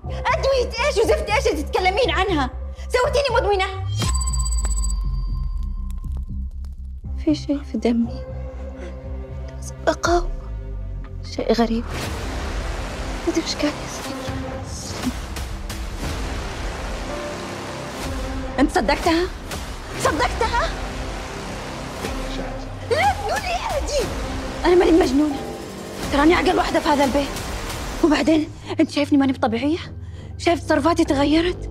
أدوية إيش وزفت إيش اللي تتكلمين عنها؟ سويتيني مدمنة. في شيء في دمي أقاوم، شيء غريب، ما أدري إيش قاعد يصير. أنت صدقتها؟ صدقتها؟ لا تقولي هادي، أنا ماني مجنونة، تراني عقل واحدة في هذا البيت. وبعدين أنت شايفني ماني بطبيعية؟ شايف تصرفاتي تغيرت؟